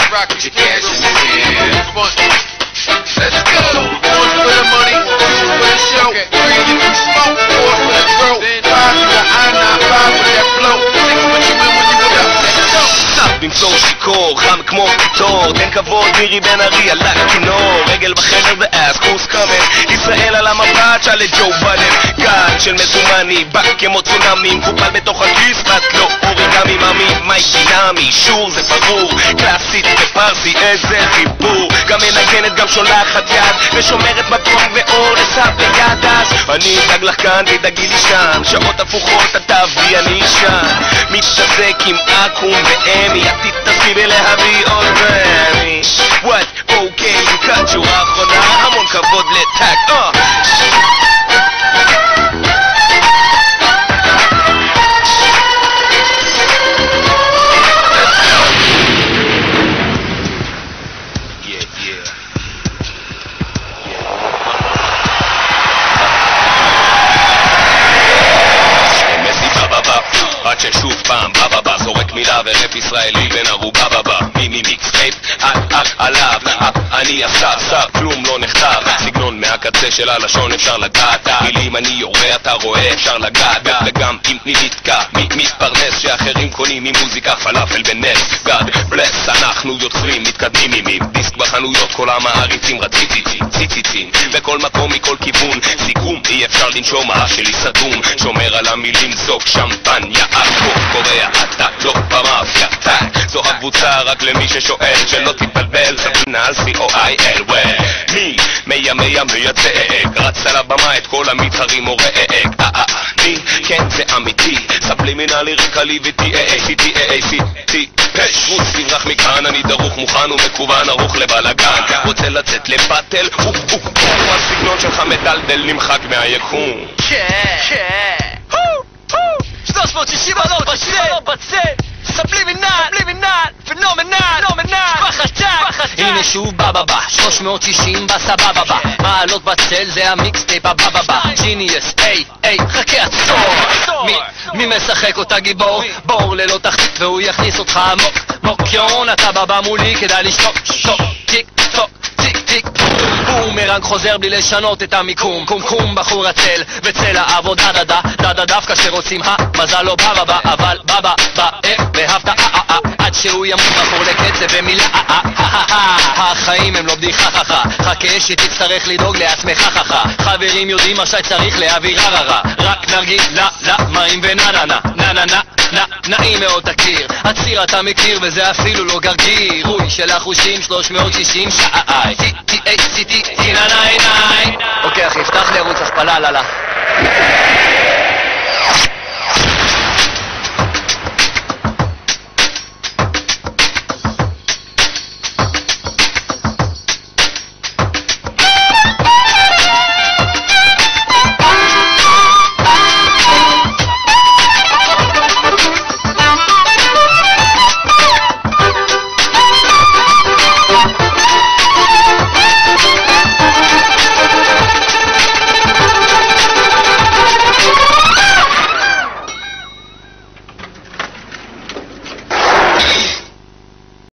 Put your cash in the hand. Let's go. One for the money, two for the show. Three if you smoke, four for the throat. Five for the I-95 with that flow. Six put you in when you were up. Let's go. במסור שיכור, חם כמו קיטור, תן כבוד מירי בן ארי על הכינור, רגל בחדר ואז קורס קאמר, ישראל על המבט, שאלה ג'ו בדן, גל של מזומני, בא כמו צונאמי, מקופל בתוך הכיס, ואת לא אוריגמי ממי, מייקי נמי, שור זה ברור, קלאסית ופרסי, איזה חיבור, גם מנגנת, גם שולחת יד, ושומרת מקום ואור לסף ליד, אז אני אדאג לך כאן ותדאגי לי שם, שעות הפוכות אתה ואני שם, מתעסק עם אקום ואמי, תתעשי להביא עוד ואני What? אוקיי, לקראת שורה אחרונה, המון כבוד לטאק עד ששוב פעם בבא זורק מילה ורף ישראלי בין ערובה בבא מימי מיקס רייפ עליו אני שר כלום לא נכתב סגנון מהקצה של הלשון אפשר לגעת מילים אני יורה אתה רואה אפשר לגעת וגם אם נתקע מתפרנס שאחרים קונים ממוזיקה פלאפל בנס God bless אנחנו יוצרים מתקדמים עם דיסק בחנויות כל המעריצים רציציצים בכל מקום מכל כיוון סיכום אי אפשר לנשום שלי סתום שומר על המילים זוק שמפניה קוריאה אתה לא במאפיה זו הקבוצה רק למי ששואל שלא תתבלבל סבלינה על C-O-I-L מי מייצג רץ על הבמה את כל המתחרים מורק אני כן זה אמיתי סבלימינה ליריקה ליביתי AACT רוץ תברח מכאן אני דרוך מוכן ומכוון ערוך לבלגן רוצה לצאת לבטל הסגנון שלך מדלדל נמחק מהיקום 360 מעלות בצד סבלימינל פנומנל בחצה הנה שוב בבא 360 בסבבה מעלות בצל זה המיקסטייפ הבבא ג'יניוס איי חכה עצור מי משחק אותה גיבור בור ללא תחתית והוא יכניס אותך עמוק מוקיון אתה בבא מולי כדאי לשתוק טיק טוק טיק בומרנג חוזר בלי לשנות את המיקום קומקום בחור הצל וצל העבודה דדה דווקא שרוצים מזל לא בבא אבל בבא ואהבת עד שהוא ימות בחור לקצב ומילה החיים הם לא בדיחה חכה שתצטרך לדאוג לעצמך חברים יודעים מה שצריך להעביר ררה רק נרגיל מים ונננה נעים מאוד תכיר הציר אתה מכיר וזה אפילו לא גרגיר רוי של החושים 360 שעי TACT נאי אוקיי אחי, פתח לי ערוץ הכפלה,